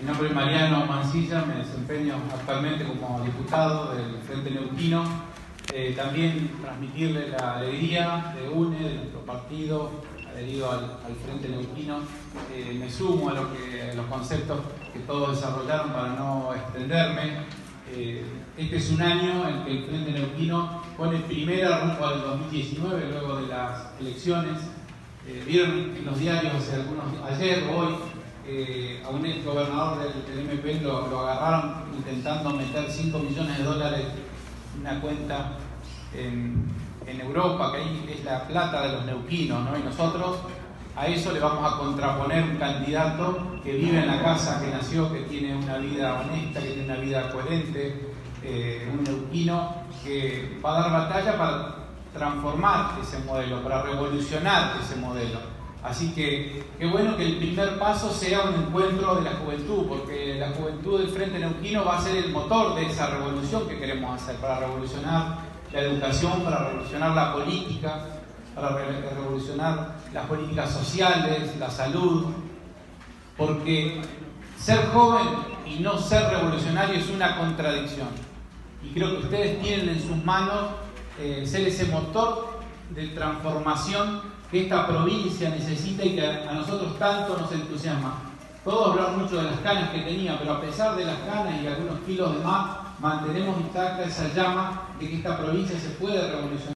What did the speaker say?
Mi nombre es Mariano Mancilla, me desempeño actualmente como diputado del Frente Neuquino. También transmitirle la alegría de UNE, de nuestro partido, adherido al Frente Neuquino. Me sumo a los conceptos que todos desarrollaron para no extenderme. Este es un año en que el Frente Neuquino pone primera rumbo al 2019, luego de las elecciones. Vieron en los diarios ayer o hoy, a un ex gobernador del MP lo agarraron intentando meter $5 millones en una cuenta en Europa, que ahí es la plata de los neuquinos, ¿no? Y nosotros a eso le vamos a contraponer un candidato que vive en la casa que nació, que tiene una vida honesta, que tiene una vida coherente, un neuquino que va a dar batalla para transformar ese modelo, para revolucionar ese modelo. Así que qué bueno que el primer paso sea un encuentro de la juventud, porque la juventud del Frente Neuquino va a ser el motor de esa revolución que queremos hacer, para revolucionar la educación, para revolucionar la política, para revolucionar las políticas sociales, la salud, porque ser joven y no ser revolucionario es una contradicción. Y creo que ustedes tienen en sus manos ser ese motor de transformación que esta provincia necesita y que a nosotros tanto nos entusiasma. Todos hablan mucho de las canas que tenía, pero a pesar de las canas y algunos kilos de más, mantenemos intacta esa llama de que esta provincia se puede revolucionar.